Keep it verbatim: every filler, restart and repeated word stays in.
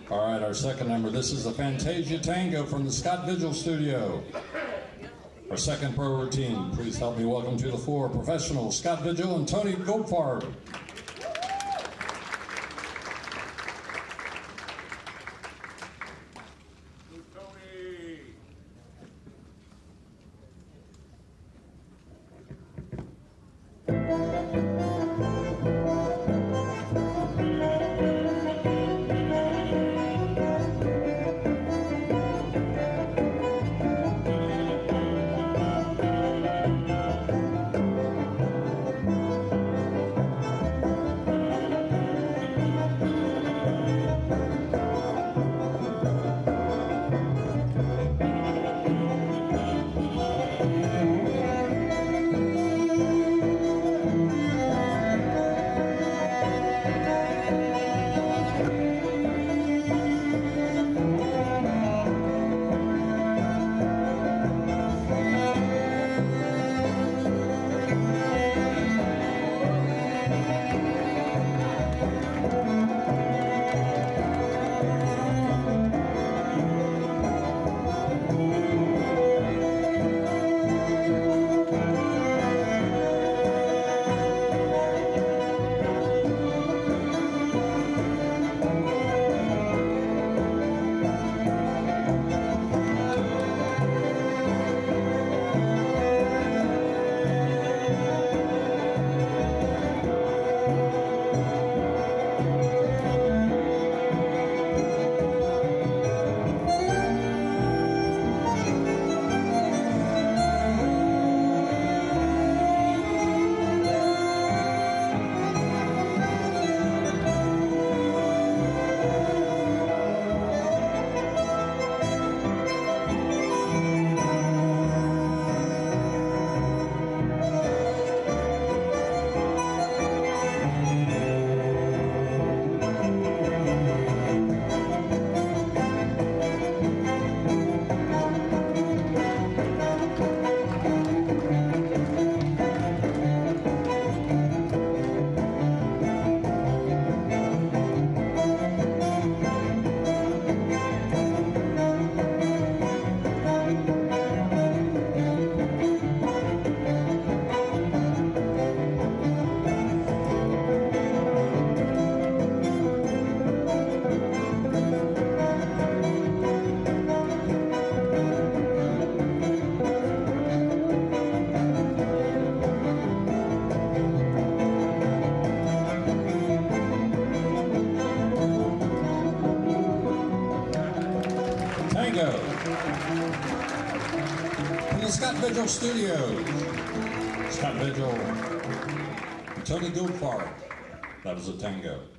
All right, our second number. This is the Fantasia Tango from the Scott Vigil Studio. Our second pro routine. Please help me welcome to the floor professional Scott Vigil and Tony Goldfarb. Tango from the Scott Vigil Studio. Scott Vigil, Tony Goldfarb. That is a tango.